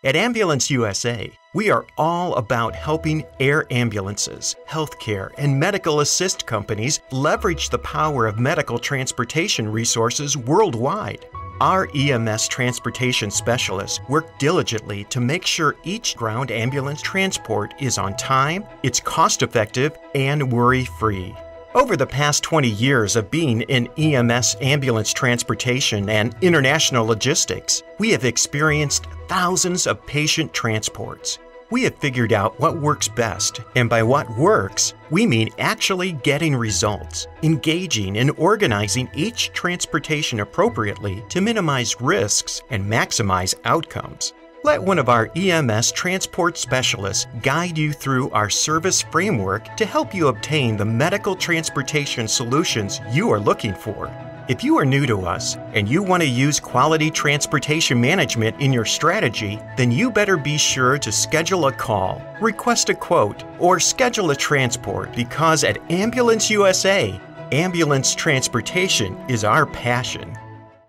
At Ambulance USA, we are all about helping air ambulances, healthcare, and medical assist companies leverage the power of medical transportation resources worldwide. Our EMS transportation specialists work diligently to make sure each ground ambulance transport is on time, it's cost-effective, and worry-free. Over the past 20 years of being in EMS ambulance transportation and international logistics, we have experienced thousands of patient transports. We have figured out what works best, and by what works, we mean actually getting results, engaging and organizing each transportation appropriately to minimize risks and maximize outcomes. Let one of our EMS transport specialists guide you through our service framework to help you obtain the medical transportation solutions you are looking for. If you are new to us and you want to use quality transportation management in your strategy, then you better be sure to schedule a call, request a quote, or schedule a transport, because at Ambulance USA, ambulance transportation is our passion.